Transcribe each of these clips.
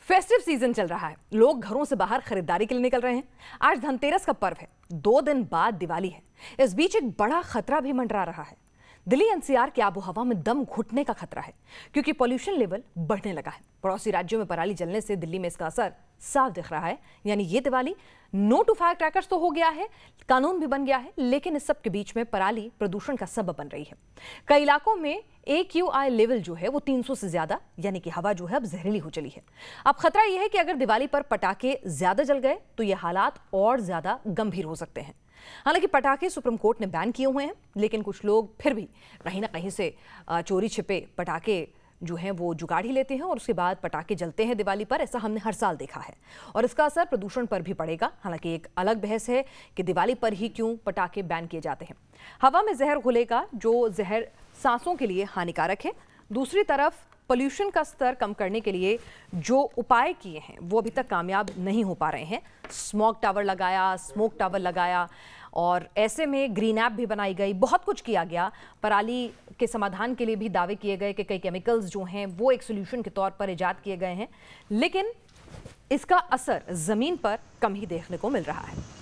Festive season चल रहा है, लोग घरों से बाहर खरीदारी के लिए निकल रहे हैं। आज धनतेरस का पर्व है, 2 दिन बाद दिवाली है। इस बीच एक बड़ा खतरा भी मंडरा रहा है। दिल्ली एनसीआर की आबो हवा में दम घुटने का खतरा है, क्योंकि पॉल्यूशन लेवल बढ़ने लगा है। पड़ोसी राज्यों में पराली जलने से दिल्ली में इसका असर साफ दिख रहा है। यानी ये Diwali no to fire crackers तो हो गया है, कानून भी बन गया है, लेकिन इस सब के बीच में पराली प्रदूषण का सबब बन रही है। कई इलाकों में AQI लेवल जो है वो 300 से ज्यादा, यानी कि हवा जो है अब जहरीली हो चली है। अब खतरा यह है कि अगर दिवाली पर पटाखे ज्यादा जल गए तो ये हालात और ज्यादा गंभीर हो सकते हैं। हालांकि पटाखे सुप्रीम कोर्ट ने बैन किए हुए हैं, लेकिन कुछ लोग फिर भी कहीं ना कहीं से चोरी छिपे पटाखे जो हैं वो जुगाड़ ही लेते हैं और उसके बाद पटाखे जलते हैं दिवाली पर। ऐसा हमने हर साल देखा है और इसका असर प्रदूषण पर भी पड़ेगा। हालांकि एक अलग बहस है कि दिवाली पर ही क्यों पटाखे बैन किए जाते हैं। हवा में जहर घुलेगा, जो जहर सांसों के लिए हानिकारक है। दूसरी तरफ पोल्यूशन का स्तर कम करने के लिए जो उपाय किए हैं वो अभी तक कामयाब नहीं हो पा रहे हैं। स्मोक टावर लगाया और ऐसे में ग्रीन ऐप भी बनाई गई, बहुत कुछ किया गया। पराली के समाधान के लिए भी दावे किए गए कि कई केमिकल्स जो हैं वो एक सोल्यूशन के तौर पर इजाद किए गए हैं, लेकिन इसका असर जमीन पर कम ही देखने को मिल रहा है।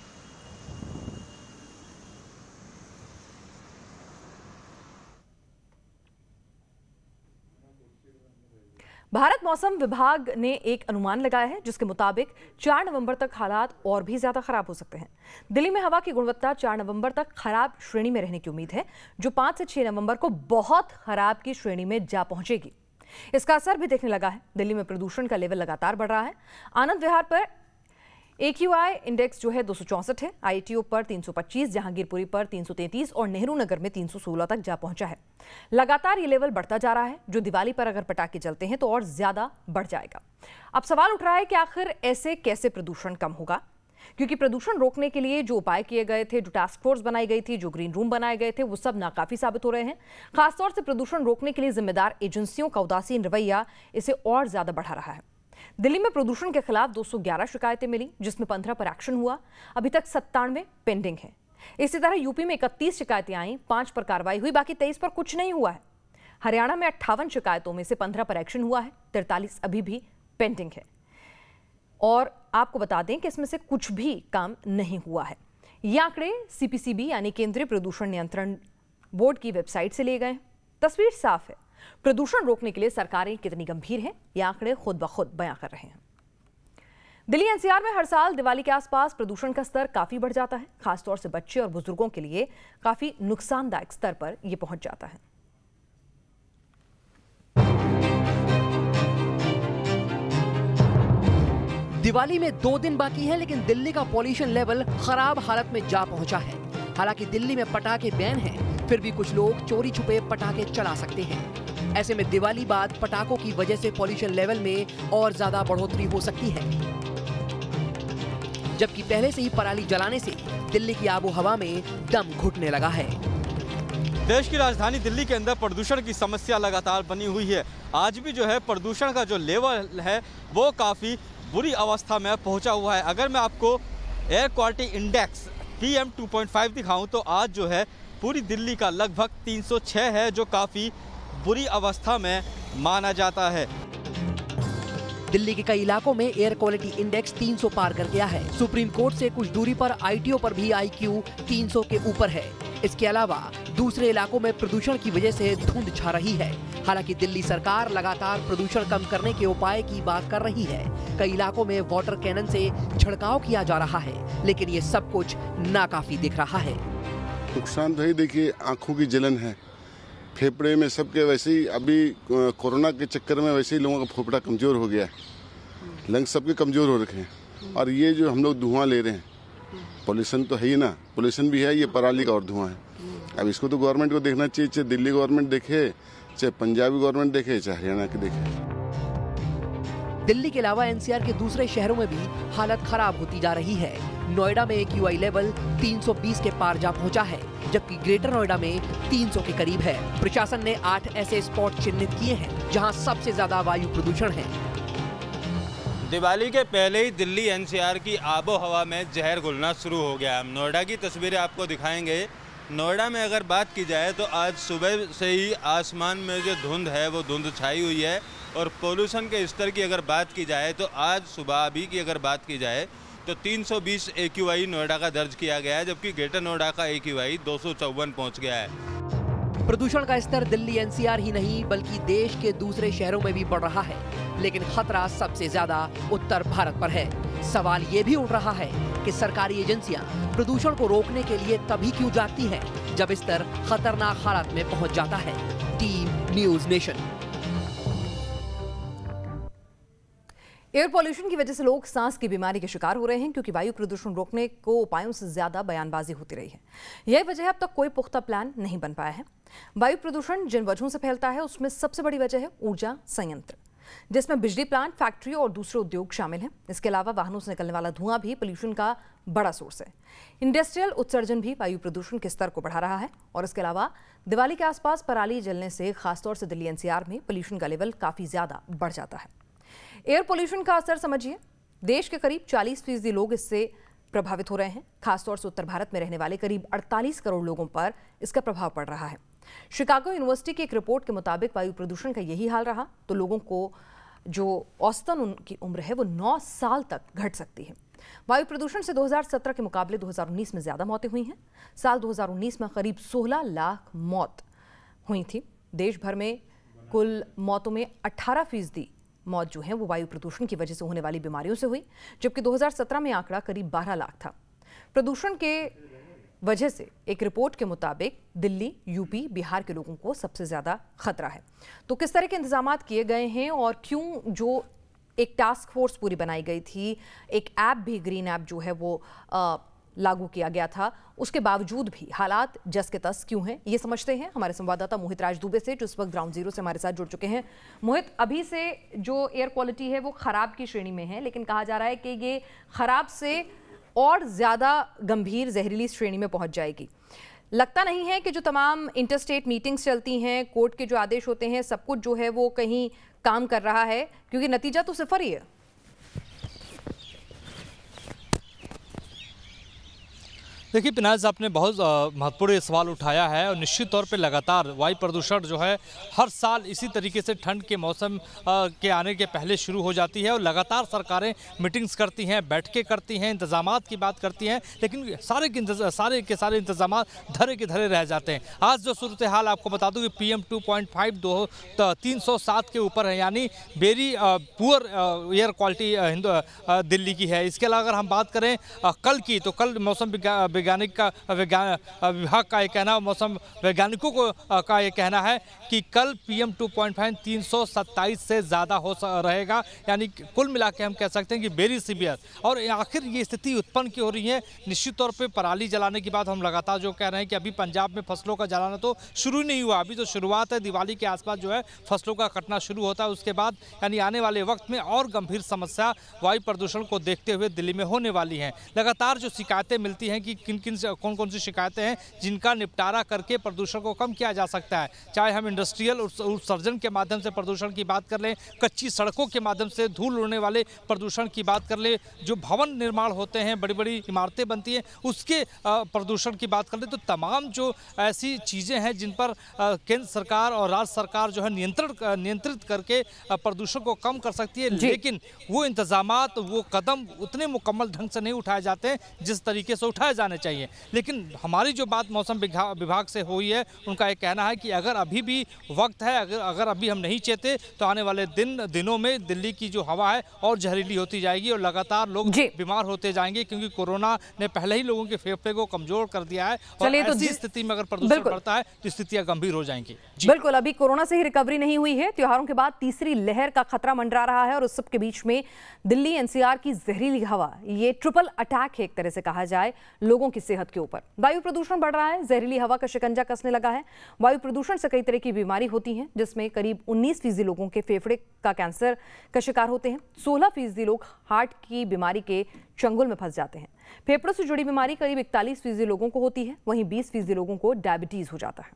भारत मौसम विभाग ने एक अनुमान लगाया है, जिसके मुताबिक 4 नवंबर तक हालात और भी ज्यादा खराब हो सकते हैं। दिल्ली में हवा की गुणवत्ता 4 नवंबर तक खराब श्रेणी में रहने की उम्मीद है, जो 5 से 6 नवंबर को बहुत खराब की श्रेणी में जा पहुंचेगी। इसका असर भी देखने लगा है। दिल्ली में प्रदूषण का लेवल लगातार बढ़ रहा है। आनंद विहार पर AQI इंडेक्स जो है 264 है, IITO पर 325, जहांगीरपुरी पर 333 और नेहरू नगर में 316 तक जा पहुंचा है। लगातार ये लेवल बढ़ता जा रहा है, जो दिवाली पर अगर पटाखे चलते हैं तो और ज्यादा बढ़ जाएगा। अब सवाल उठ रहा है कि आखिर ऐसे कैसे प्रदूषण कम होगा, क्योंकि प्रदूषण रोकने के लिए जो उपाय किए गए थे, जो टास्क फोर्स बनाई गई थी, जो ग्रीन रूम बनाए गए थे, वो सब नाकाफी साबित हो रहे हैं। खासतौर से प्रदूषण रोकने के लिए जिम्मेदार एजेंसियों का उदासीन रवैया इसे और ज्यादा बढ़ा रहा है। दिल्ली में प्रदूषण के खिलाफ 211 शिकायतें मिली, जिसमें 15 पर एक्शन हुआ। अभी तक 97 पेंडिंग है। इसी तरह यूपी में 31 शिकायतें आई, 5 पर कार्रवाई हुई, बाकी 23 पर कुछ नहीं हुआ है। हरियाणा में 58 शिकायतों में से 15 पर एक्शन हुआ है, 43 अभी भी पेंडिंग है। और आपको बता दें कि इसमें से कुछ भी काम नहीं हुआ है। ये आंकड़े CPCB यानी केंद्रीय प्रदूषण नियंत्रण बोर्ड की वेबसाइट से लिए गए। तस्वीर साफ है, प्रदूषण रोकने के लिए सरकारें कितनी गंभीर हैं, ये आंकड़े खुद ब खुद बयां कर रहे हैं। दिल्ली NCR में हर साल दिवाली के आसपास प्रदूषण का स्तर काफी बढ़ जाता है। खासतौर से बच्चे और बुजुर्गों के लिए काफी नुकसानदायक स्तर पर यह पहुंच जाता है। दिवाली में 2 दिन बाकी है, लेकिन दिल्ली का पॉल्यूशन लेवल खराब हालत में जा पहुंचा है। हालांकि दिल्ली में पटाखे बैन हैं, फिर भी कुछ लोग चोरी छुपे पटाखे चला सकते हैं। ऐसे में दिवाली बाद पटाखों की वजह से पॉल्यूशन लेवल में और ज्यादा बढ़ोतरी हो सकती है, जबकि पहले से ही पराली जलाने से दिल्ली की आबो हवा में दम घुटने लगा है। देश की राजधानी दिल्ली के अंदर प्रदूषण की समस्या लगातार बनी हुई है। आज भी जो है प्रदूषण का जो लेवल है वो काफ़ी बुरी अवस्था में पहुंचा हुआ है। अगर मैं आपको एयर क्वालिटी इंडेक्स PM 2.5 दिखाऊं तो आज जो है पूरी दिल्ली का लगभग 306 है, जो काफ़ी बुरी अवस्था में माना जाता है। दिल्ली के कई इलाकों में एयर क्वालिटी इंडेक्स 300 पार कर गया है। सुप्रीम कोर्ट से कुछ दूरी पर IITO पर भी IQ 300 के ऊपर है। इसके अलावा दूसरे इलाकों में प्रदूषण की वजह से धुंध छा रही है। हालांकि दिल्ली सरकार लगातार प्रदूषण कम करने के उपाय की बात कर रही है। कई इलाकों में वाटर कैनन से छिड़काव किया जा रहा है, लेकिन ये सब कुछ नाकाफी दिख रहा है। नुकसान तो ही देखिए, आंखों की जलन है, फेफड़े में सबके। वैसे ही अभी कोरोना के चक्कर में वैसे ही लोगों का फेफड़ा कमजोर हो गया है, लंग्स सबके कमजोर हो रखे हैं। और ये जो हम लोग धुआं ले रहे हैं, पोल्यूशन तो है ही ना, पोल्यूशन भी है, ये पराली का और धुआं है। अब इसको तो गवर्नमेंट को देखना चाहिए, चाहे दिल्ली गवर्नमेंट देखे, चाहे पंजाबी गवर्नमेंट देखे, चाहे हरियाणा के देखे। दिल्ली के अलावा NCR के दूसरे शहरों में भी हालत खराब होती जा रही है। नोएडा में AQI लेवल 320 के पार जा पहुंचा है, जबकि ग्रेटर नोएडा में 300 के करीब है। प्रशासन ने 8 ऐसे स्पॉट चिन्हित किए हैं जहां सबसे ज्यादा वायु प्रदूषण है। दिवाली के पहले ही दिल्ली NCR की आबो हवा में जहर घुलना शुरू हो गया। हम नोएडा की तस्वीरें आपको दिखाएंगे। नोएडा में अगर बात की जाए तो आज सुबह से ही आसमान में जो धुंध है वो धुंध छाई हुई है और पोल्यूशन के स्तर की अगर बात की जाए तो आज सुबह अभी की अगर बात की जाए तो 320 AQI नोएडा का दर्ज किया गया है, जबकि ग्रेटर नोएडा का AQI 254 पहुंच गया है। प्रदूषण का स्तर दिल्ली एनसीआर ही नहीं बल्कि देश के दूसरे शहरों में भी बढ़ रहा है, लेकिन खतरा सबसे ज्यादा उत्तर भारत पर है। सवाल ये भी उठ रहा है कि सरकारी एजेंसियां प्रदूषण को रोकने के लिए तभी क्यों जागती हैं जब स्तर खतरनाक हालत में पहुंच जाता है। Team News Nation. Air pollution की वजह से लोग सांस की बीमारी के शिकार हो रहे हैं, क्योंकि वायु प्रदूषण रोकने को उपायों से ज्यादा बयानबाजी होती रही है। यही वजह है अब तक कोई पुख्ता प्लान नहीं बन पाया है। वायु प्रदूषण जिन वजहों से फैलता है उसमें सबसे बड़ी वजह है ऊर्जा संयंत्र, जिसमें बिजली प्लांट, फैक्ट्री और दूसरे उद्योग शामिल हैं। इसके अलावा वाहनों से निकलने वाला धुआं भी पोल्यूशन का बड़ा सोर्स है। इंडस्ट्रियल उत्सर्जन भी वायु प्रदूषण के स्तर को बढ़ा रहा है। और इसके अलावा दिवाली के आसपास पराली जलने से खासतौर से दिल्ली एनसीआर में पोल्यूशन का लेवल काफी ज्यादा बढ़ जाता है। एयर पोल्यूशन का असर समझिए, देश के करीब 40% लोग इससे प्रभावित हो रहे हैं। खासतौर से उत्तर भारत में रहने वाले करीब 48 करोड़ लोगों पर इसका प्रभाव पड़ रहा है। शिकागो यूनिवर्सिटी की एक रिपोर्ट के मुताबिक वायु प्रदूषण का यही हाल रहा तो लोगों को जो औसतन उनकी उम्र है वो 9 साल तक घट सकती है। वायु प्रदूषण से 2017 के मुकाबले 2019 में ज्यादा मौतें हुई हैं। साल 2019 में करीब 16 लाख मौत हुई थी। देश भर में कुल मौतों में 18% मौत जो है वो वायु प्रदूषण की वजह से होने वाली बीमारियों से हुई, जबकि 2017 में आंकड़ा करीब 12 लाख था। प्रदूषण के वजह से एक रिपोर्ट के मुताबिक दिल्ली, यूपी, बिहार के लोगों को सबसे ज्यादा खतरा है। तो किस तरह के इंतजाम किए गए हैं और क्यों जो एक टास्क फोर्स पूरी बनाई गई थी, एक ऐप भी ग्रीन ऐप जो है वो लागू किया गया था, उसके बावजूद भी हालात जस के तस क्यों हैं, ये समझते हैं हमारे संवाददाता मोहित राज दुबे से, जो इस वक्त ग्राउंड जीरो से हमारे साथ जुड़ चुके हैं। मोहित, अभी से जो एयर क्वालिटी है वो खराब की श्रेणी में है, लेकिन कहा जा रहा है कि ये खराब से और ज्यादा गंभीर जहरीली श्रेणी में पहुंच जाएगी। लगता नहीं है कि जो तमाम इंटरस्टेट मीटिंग्स चलती हैं, कोर्ट के जो आदेश होते हैं, सब कुछ जो है वो कहीं काम कर रहा है, क्योंकि नतीजा तो सिफर ही है। देखिए पिनाज, आपने बहुत महत्वपूर्ण सवाल उठाया है और निश्चित तौर पे लगातार वायु प्रदूषण जो है हर साल इसी तरीके से ठंड के मौसम के आने के पहले शुरू हो जाती है और लगातार सरकारें मीटिंग्स करती हैं, बैठकें करती हैं, इंतजामात की बात करती हैं, लेकिन सारे के सारे इंतजामात धरे के धरे रह जाते हैं। आज जो सूरत हाल आपको बता दूं कि PM 2.5 307 के ऊपर है, यानी very poor air quality Delhi की है। इसके अलावा अगर हम बात करें कल की, तो कल मौसम विभाग का ये कहना, मौसम वैज्ञानिकों का ये कहना है कि कल PM 2.5 327 से ज़्यादा रहेगा, यानी कुल मिला के हम कह सकते हैं कि वेरी सीवियर। और आखिर ये स्थिति उत्पन्न क्यों हो रही है? निश्चित तौर पे पराली जलाने की बात हम लगातार जो कह रहे हैं कि अभी पंजाब में फसलों का जलाना तो शुरू नहीं हुआ, अभी तो शुरुआत है। दिवाली के आसपास जो है फसलों का कटना शुरू होता है, उसके बाद यानी आने वाले वक्त में और गंभीर समस्या वायु प्रदूषण को देखते हुए दिल्ली में होने वाली हैं। लगातार जो शिकायतें मिलती हैं कि कौन कौन सी शिकायतें हैं जिनका निपटारा करके प्रदूषण को कम किया जा सकता है, चाहे हम इंडस्ट्रियल उत्सर्जन के माध्यम से प्रदूषण की बात कर लें, कच्ची सड़कों के माध्यम से धूल उड़ने वाले प्रदूषण की बात कर लें, जो भवन निर्माण होते हैं, बड़ी बड़ी इमारतें बनती हैं, उसके प्रदूषण की बात कर लें, तो तमाम जो ऐसी चीज़ें हैं जिन पर केंद्र सरकार और राज्य सरकार जो है नियंत्रित करके प्रदूषण को कम कर सकती है, लेकिन वो इंतजामात, वो कदम उतने मुकम्मल ढंग से नहीं उठाए जाते जिस तरीके से उठाए जाने चाहिए। लेकिन हमारी जो बात मौसम विभाग से हुई है, उनका एक कहना है कि अगर अभी भी वक्त है, अगर अभी हम नहीं चेते तो आने वाले दिनों में दिल्ली की जो हवा है और जहरीली होती जाएगी और लगातार लोग बीमार होते जाएंगे, क्योंकि कोरोना ने पहले ही लोगों के फेफड़े को कमजोर कर दिया है और ऐसी स्थिति में अगर प्रदूषण बढ़ता है तो स्थितियां गंभीर हो जाएंगी। बिल्कुल, अभी कोरोना से ही रिकवरी नहीं हुई है, त्योहारों के बाद तीसरी लहर का खतरा मंडरा रहा है और उस सब के बीच में दिल्ली एनसीआर की जहरीली हवा, ये ट्रिपल अटैक है एक तरह से कहा जाए लोगों की सेहत के ऊपर। वायु प्रदूषण बढ़ रहा है, जहरीली हवा का शिकंजा कसने लगा है। वायु प्रदूषण से कई तरह की बीमारी होती हैं, जिसमें करीब 19% लोगों के फेफड़े का कैंसर का शिकार होते हैं। 16% लोग हार्ट की बीमारी के चंगुल में फंस जाते हैं। फेफड़ों से जुड़ी बीमारी करीब 41% लोगों को होती है, वहीं 20% लोगों को डायबिटीज हो जाता है।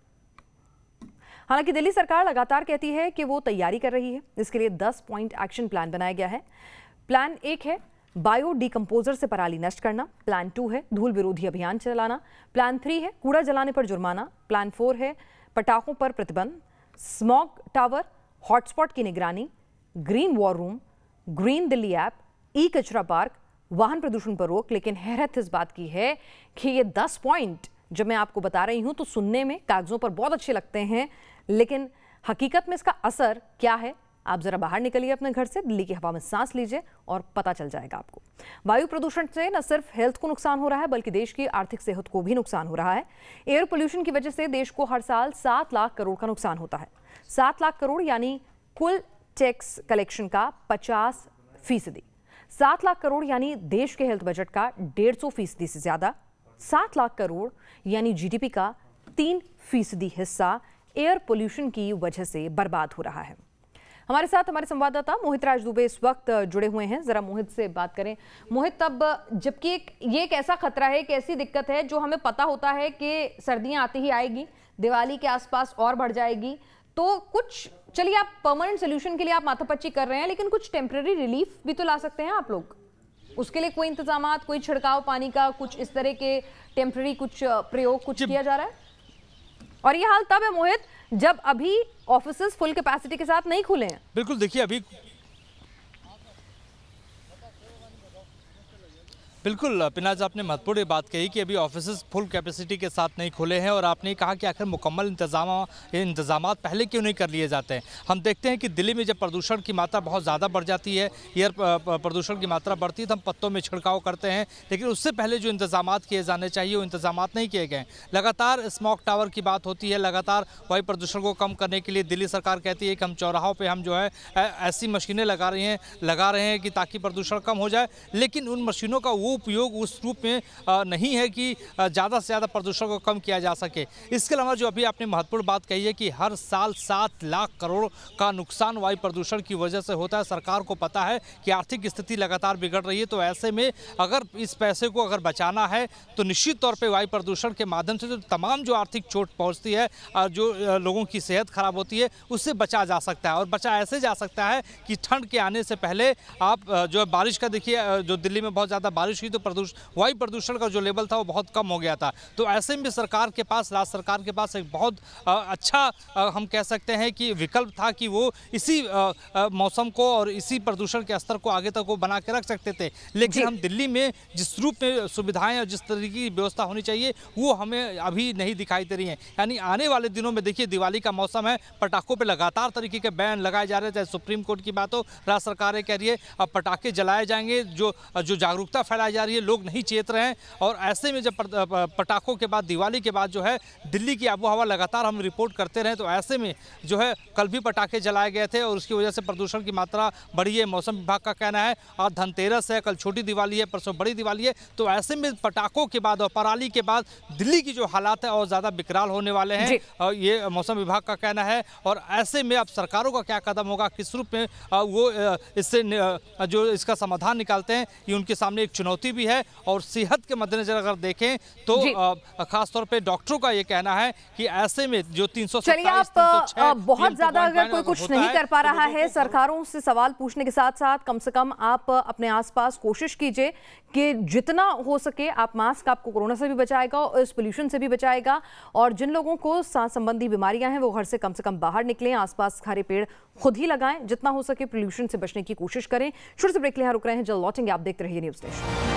हालांकि दिल्ली सरकार लगातार कहती है कि वो तैयारी कर रही है। इसके लिए 10 पॉइंट एक्शन प्लान बनाया गया है। प्लान 1 है बायो डिकम्पोजर से पराली नष्ट करना। प्लान 2 है धूल विरोधी अभियान चलाना। प्लान 3 है कूड़ा जलाने पर जुर्माना। प्लान 4 है पटाखों पर प्रतिबंध, स्मॉग टावर, हॉटस्पॉट की निगरानी, green war room, green Delhi app, e कचरा पार्क, वाहन प्रदूषण पर रोक। लेकिन हैरत इस बात की है कि ये 10 पॉइंट जब मैं आपको बता रही हूं तो सुनने में कागजों पर बहुत अच्छे लगते हैं, लेकिन हकीकत में इसका असर क्या है, आप जरा बाहर निकलिए अपने घर से, दिल्ली की हवा में सांस लीजिए और पता चल जाएगा आपको। वायु प्रदूषण से न सिर्फ हेल्थ को नुकसान हो रहा है बल्कि देश की आर्थिक सेहत को भी नुकसान हो रहा है। एयर पोल्यूशन की वजह से देश को हर साल 7 लाख करोड़ का नुकसान होता है। 7 लाख करोड़ यानी कुल टैक्स कलेक्शन का 50%। 7 लाख करोड़ यानी देश के हेल्थ बजट का 150% से ज्यादा। 7 लाख करोड़ यानी जीडीपी का 3% हिस्सा एयर पोल्यूशन की वजह से बर्बाद हो रहा है। हमारे साथ हमारे संवाददाता मोहित राज दुबे इस वक्त जुड़े हुए हैं, जरा मोहित से बात करें। मोहित, अब जबकि ये एक ऐसा खतरा है, एक ऐसी दिक्कत है जो हमें पता होता है कि सर्दियां आते ही आएगी, दिवाली के आसपास और बढ़ जाएगी, तो कुछ चलिए आप परमानेंट सोल्यूशन के लिए आप माथापच्ची कर रहे हैं, लेकिन कुछ टेम्पररी रिलीफ भी तो ला सकते हैं आप लोग। उसके लिए कोई इंतजाम, कोई छिड़काव पानी का, कुछ इस तरह के टेम्पररी कुछ प्रयोग कुछ किया जा रहा है? और ये हाल तब है मोहित जब अभी ऑफिसेस फुल कैपेसिटी के साथ नहीं खुले हैं। बिल्कुल, देखिए अभी बिल्कुल पिनाज, आपने महत्वपूर्ण बात कही कि अभी ऑफिसेज फुल कैपेसिटी के साथ नहीं खुले हैं और आपने कहा कि आखिर मुकम्मल इंतजामात पहले क्यों नहीं कर लिए जाते हैं। हम देखते हैं कि दिल्ली में जब प्रदूषण की मात्रा बहुत ज़्यादा बढ़ जाती है, एयर प्रदूषण की मात्रा बढ़ती है तो हम पत्तों में छिड़काव करते हैं, लेकिन उससे पहले जो इंतजामात किए जाने चाहिए वो इंतजामात नहीं किए गए। लगातार स्मॉग टावर की बात होती है, लगातार वायु प्रदूषण को कम करने के लिए दिल्ली सरकार कहती है कि हम चौराहों पर हम जो है ऐसी मशीनें लगा रहे हैं कि ताकि प्रदूषण कम हो जाए, लेकिन उन मशीनों का उपयोग उस रूप में नहीं है कि ज़्यादा से ज़्यादा प्रदूषण को कम किया जा सके। इसके अलावा जो अभी आपने महत्वपूर्ण बात कही है कि हर साल 7 लाख करोड़ का नुकसान वायु प्रदूषण की वजह से होता है। सरकार को पता है कि आर्थिक स्थिति लगातार बिगड़ रही है, तो ऐसे में अगर इस पैसे को अगर बचाना है तो निश्चित तौर पर वायु प्रदूषण के माध्यम से जो तमाम जो आर्थिक चोट पहुँचती है, जो लोगों की सेहत खराब होती है, उससे बचा जा सकता है। और बचा ऐसे जा सकता है कि ठंड के आने से पहले आप जो है बारिश का देखिए, जो दिल्ली में बहुत ज़्यादा बारिश हुई तो वायु प्रदूषण का जो लेवल था वो बहुत कम हो गया था। तो ऐसे में सरकार के पास, राज्य सरकार के पास एक बहुत अच्छा हम कह सकते हैं कि विकल्प था कि वो इसी मौसम को और इसी प्रदूषण के स्तर को आगे तक वो बना के रख सकते थे। लेकिन हम दिल्ली में जिस रूप में सुविधाएं और जिस तरीके की व्यवस्था होनी चाहिए वो हमें अभी नहीं दिखाई दे रही है। यानी आने वाले दिनों में देखिए दिवाली का मौसम है, पटाखों पर लगातार तरीके के बैन लगाए जा रहे थे। सुप्रीम कोर्ट की बात हो, राज्य सरकार कह रही है अब पटाखे जलाए जाएंगे, जो जागरूकता फैलाई जा रही है, लोग नहीं चेत रहे हैं। और ऐसे में जब पटाखों के बाद दिवाली के बाद जो है दिल्ली की आबोहवा लगातार हम रिपोर्ट करते रहे, तो ऐसे में जो है कल भी पटाखे जलाए गए थे और उसकी वजह से प्रदूषण की मात्रा बढ़ी है। मौसम विभाग का कहना है आज धनतेरस है, कल छोटी दिवाली है, परसों बड़ी दिवाली है, तो ऐसे में पटाखों के बाद और पराली के बाद दिल्ली की जो हालात है और ज़्यादा विकराल होने वाले हैं, ये मौसम विभाग का कहना है। और ऐसे में अब सरकारों का क्या कदम होगा, किस रूप में वो इससे जो इसका समाधान निकालते हैं, ये उनके सामने एक चुनौती भी है। और सेहत के मद्देनजर अगर देखें तो खासतौर पे डॉक्टरों का ये कहना है कि ऐसे में जो 327 बहुत ज्यादा अगर कोई कुछ नहीं कर पा रहा है, सरकारों से सवाल पूछने के साथ साथ कम से कम आप अपने आसपास कोशिश कीजिए कि जितना हो सके आप मास्क, आपको कोरोना से भी बचाएगा और इस पोल्यूशन से भी बचाएगा। और जिन लोगों को सांस संबंधी बीमारियां हैं वो घर से कम बाहर निकलें, आसपास हरे पेड़ खुद ही लगाएं, जितना हो सके पोल्यूशन से बचने की कोशिश करें। छोटे से ब्रेक ले रुक रहे हैं, जल्द लौटेंगे। आप देखते रहिए न्यूज़ नेशन।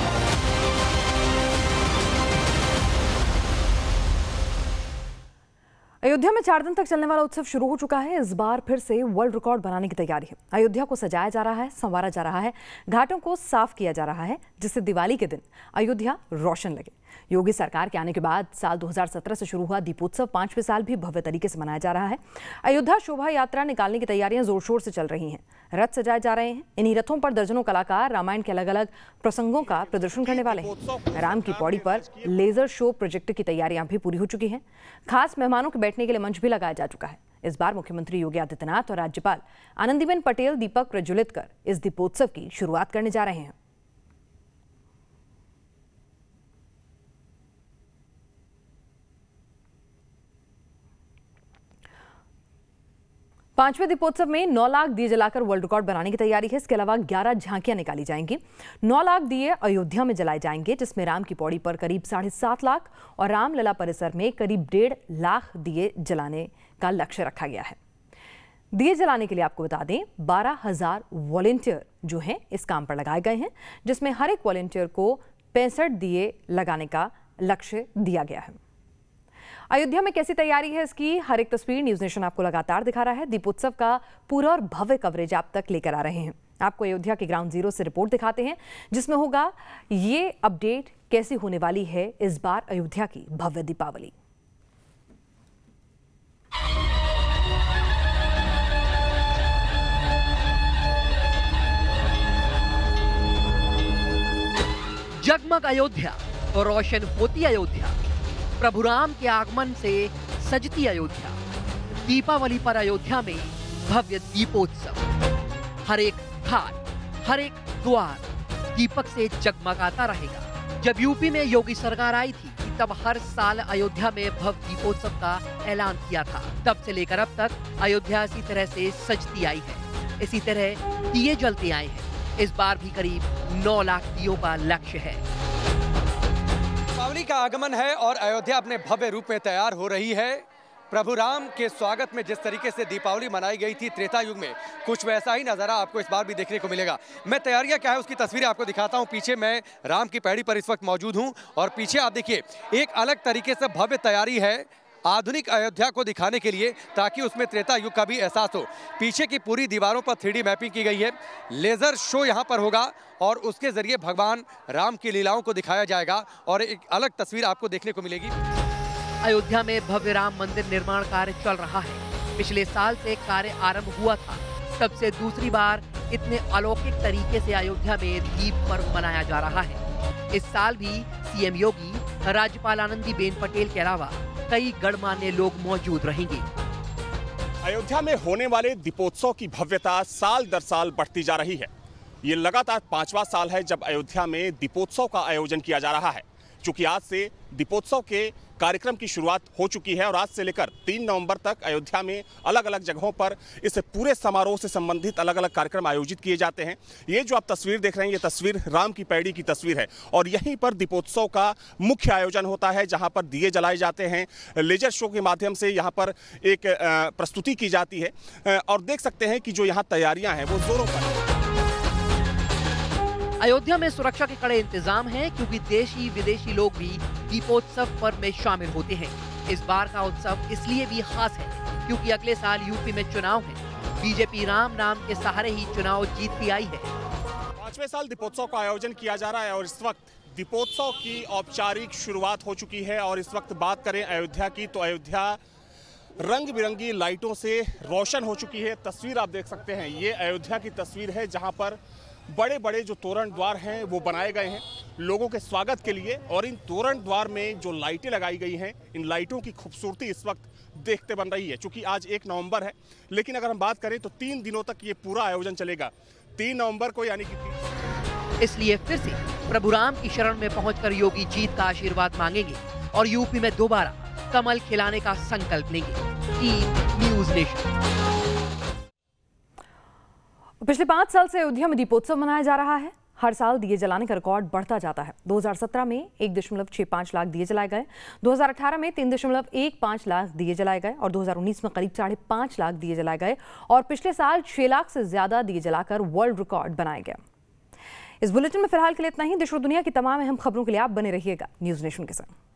अयोध्या में 4 दिन तक चलने वाला उत्सव शुरू हो चुका है। इस बार फिर से वर्ल्ड रिकॉर्ड बनाने की तैयारी है। अयोध्या को सजाया जा रहा है, संवारा जा रहा है, घाटों को साफ किया जा रहा है, जिससे दिवाली के दिन अयोध्या रोशन लगे। योगी सरकार के आने के बाद साल 2017 से शुरू हुआ दीपोत्सव 5वें साल भी भव्य तरीके से मनाया जा रहा है। अयोध्या शोभा यात्रा निकालने की तैयारियां जोर शोर से चल रही हैं। रथ सजाए जा रहे हैं। इन्हीं रथों पर दर्जनों कलाकार रामायण के अलग अलग प्रसंगों का प्रदर्शन करने वाले हैं। राम की पौड़ी पर लेजर शो प्रोजेक्टर की तैयारियां भी पूरी हो चुकी हैं। खास मेहमानों के बैठने के लिए मंच भी लगाया जा चुका है। इस बार मुख्यमंत्री योगी आदित्यनाथ और राज्यपाल आनंदीबेन पटेल दीपक प्रज्वलित कर इस दीपोत्सव की शुरुआत करने जा रहे हैं। पांचवें दीपोत्सव में 9 लाख दिए जलाकर वर्ल्ड रिकॉर्ड बनाने की तैयारी है। इसके अलावा 11 झांकियां निकाली जाएंगी। 9 लाख दिए अयोध्या में जलाए जाएंगे, जिसमें राम की पौड़ी पर करीब 7.5 लाख और रामलला परिसर में करीब 1.5 लाख दिए जलाने का लक्ष्य रखा गया है। दिए जलाने के लिए आपको बता दें 12,000 वॉलंटियर जो हैं इस काम पर लगाए गए हैं, जिसमें हर एक वॉलंटियर को 65 दिए लगाने का लक्ष्य दिया गया है। अयोध्या में कैसी तैयारी है इसकी हर एक तस्वीर न्यूज़ नेशन आपको लगातार दिखा रहा है। दीपोत्सव का पूरा और भव्य कवरेज आप तक लेकर आ रहे हैं। आपको अयोध्या के ग्राउंड जीरो से रिपोर्ट दिखाते हैं, जिसमें होगा ये अपडेट कैसी होने वाली है इस बार अयोध्या की भव्य दीपावली। जगमग अयोध्या और रोशन होती अयोध्या, प्रभु राम के आगमन से सजती अयोध्या। दीपावली पर अयोध्या में भव्य दीपोत्सव, हर एक घाट, हर एक द्वार दीपक से जगमगाता रहेगा। जब यूपी में योगी सरकार आई थी तब हर साल अयोध्या में भव्य दीपोत्सव का ऐलान किया था। तब से लेकर अब तक अयोध्या इसी तरह से सजती आई है, इसी तरह दिए जलते आए हैं। इस बार भी करीब 9 लाख दियों का लक्ष्य है। दीपावली का आगमन है और अयोध्या अपने भव्य रूप में तैयार हो रही है। प्रभु राम के स्वागत में जिस तरीके से दीपावली मनाई गई थी त्रेता युग में, कुछ वैसा ही नज़ारा आपको इस बार भी देखने को मिलेगा। मैं तैयारियां क्या है उसकी तस्वीरें आपको दिखाता हूं। पीछे मैं राम की पैड़ी पर इस वक्त मौजूद हूं और पीछे आप देखिए एक अलग तरीके से भव्य तैयारी है आधुनिक अयोध्या को दिखाने के लिए, ताकि उसमें त्रेता युग का भी एहसास हो। पीछे की पूरी दीवारों पर 3D मैपिंग की गई है। लेजर शो यहाँ पर होगा और उसके जरिए भगवान राम की लीलाओं को दिखाया जाएगा और एक अलग तस्वीर आपको देखने को मिलेगी। अयोध्या में भव्य राम मंदिर निर्माण कार्य चल रहा है। पिछले साल से कार्य आरंभ हुआ था, तब से दूसरी बार इतने अलौकिक तरीके से अयोध्या में दीप पर्व मनाया जा रहा है। इस साल भी सीएम योगी, राज्यपाल आनंदीबेन पटेल के अलावा कई गणमान्य लोग मौजूद रहेंगे। अयोध्या में होने वाले दीपोत्सव की भव्यता साल दर साल बढ़ती जा रही है। ये लगातार 5वां साल है जब अयोध्या में दीपोत्सव का आयोजन किया जा रहा है। चूंकि आज से दीपोत्सव के कार्यक्रम की शुरुआत हो चुकी है और आज से लेकर 3 नवंबर तक अयोध्या में अलग अलग जगहों पर इस पूरे समारोह से संबंधित अलग अलग कार्यक्रम आयोजित किए जाते हैं। ये जो आप तस्वीर देख रहे हैं, ये तस्वीर राम की पैड़ी की तस्वीर है और यहीं पर दीपोत्सव का मुख्य आयोजन होता है, जहां पर दिए जलाए जाते हैं। लेजर शो के माध्यम से यहाँ पर एक प्रस्तुति की जाती है और देख सकते हैं कि जो यहाँ तैयारियां हैं वो जोरों पर। अयोध्या में सुरक्षा के कड़े इंतजाम हैं, क्योंकि देशी विदेशी लोग भी दीपोत्सव पर्व में शामिल होते हैं। इस बार का उत्सव इसलिए भी खास है क्योंकि अगले साल यूपी में चुनाव है। बीजेपी राम नाम के सहारे ही चुनाव जीतती आई है। 5वें साल दीपोत्सव का आयोजन किया जा रहा है और इस वक्त दीपोत्सव की औपचारिक शुरुआत हो चुकी है। और इस वक्त बात करें अयोध्या की, तो अयोध्या रंग बिरंगी लाइटों से रोशन हो चुकी है। तस्वीर आप देख सकते हैं, ये अयोध्या की तस्वीर है जहां पर बड़े बड़े जो तोरण द्वार हैं वो बनाए गए हैं लोगों के स्वागत के लिए। और इन तोरण द्वार में जो लाइटें लगाई गई हैं, इन लाइटों की खूबसूरती इस वक्त देखते बन रही है। चूंकि आज 1 नवंबर है, लेकिन अगर हम बात करें तो 3 दिनों तक ये पूरा आयोजन चलेगा। 3 नवंबर को यानी कि इसलिए फिर से प्रभु राम की शरण में पहुंचकर योगी जीत का आशीर्वाद मांगेंगे और यूपी में दोबारा कमल खिलाने का संकल्प लेंगे। News Nation. पिछले 5 साल से अयोध्या में दीपोत्सव मनाया जा रहा है। हर साल दिए जलाने का रिकॉर्ड बढ़ता जाता है। 2017 में 1.65 लाख दिए जलाए गए, 2018 में 3.15 लाख दिए जलाए गए और 2019 में करीब 5.5 लाख दिए जलाए गए और पिछले साल 6 लाख से ज्यादा दिए जलाकर वर्ल्ड रिकॉर्ड बनाया गया। इस बुलेटिन में फिलहाल के लिए इतना ही। देश और दुनिया की तमाम अहम खबरों के लिए आप बने रहिएगा न्यूज़ नेशन के साथ।